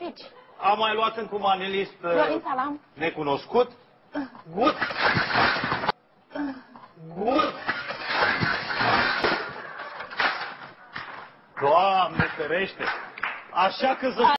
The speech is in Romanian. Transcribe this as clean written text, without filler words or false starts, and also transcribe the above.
Pici. Am mai luat încă un manelist necunoscut. Gut. Gut. Doamne ferește! Așa că